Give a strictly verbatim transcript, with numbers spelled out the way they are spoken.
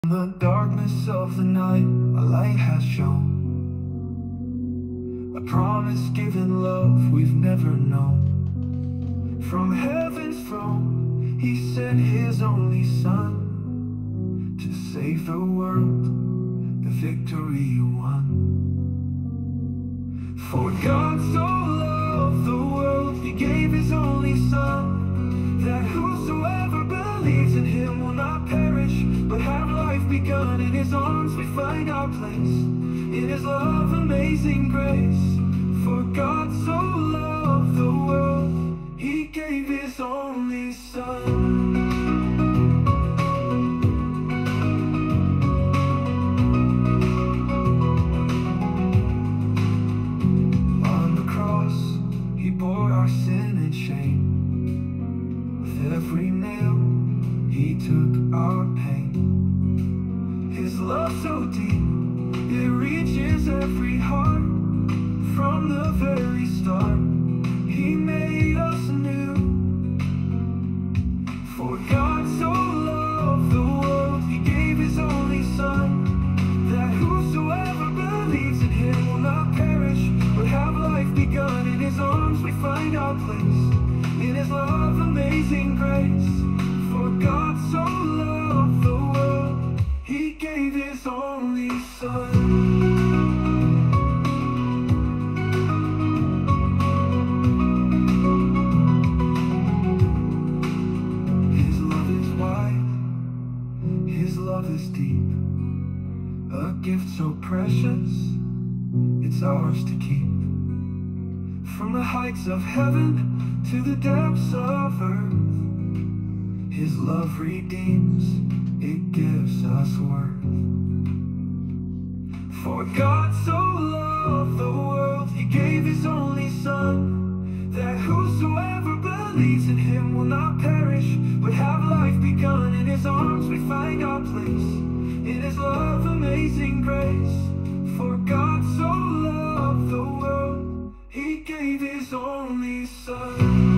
In the darkness of the night, a light has shone, a promise-given love we've never known. From heaven's throne, he sent his only Son to save the world, the victory won. For God so loved the world, he gave his only Son, that whosoever believes in him will not perish, but have life begun. In his arms we find our place, in his love, amazing grace. For God so loved the world, he gave his only Son. On the cross, he bore our sin and shame. With every nail, he took our pain. His love so deep, it reaches every heart. From the very start, he made us new. For God so loved the world, he gave his only Son, that whosoever believes in him will not perish, but have life begun. In his arms we find our place, in his love, amazing grace. For God so loved the world, he gave his only Son. His love is wide, his love is deep, a gift so precious, it's ours to keep. From the heights of heaven to the depths of earth, his love redeems, it gives us worth. For God so loved the world, he gave his only Son, that whosoever believes in him will not perish, but have life begun. In his arms we find our place, in his love, amazing grace. For God so loved the world, he gave his only Son.